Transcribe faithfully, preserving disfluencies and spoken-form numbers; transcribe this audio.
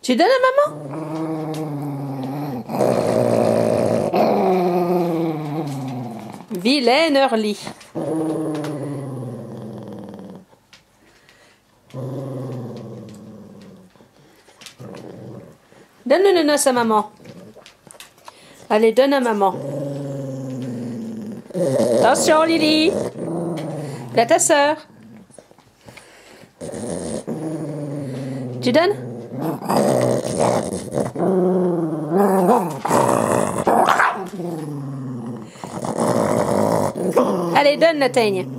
Tu donnes à maman? Vilaine Hurly. Donne le nonos à maman. Allez, donne à maman. Attention, Lily. Là, ta sœur. Tu donnes? Allez, donne la teigne.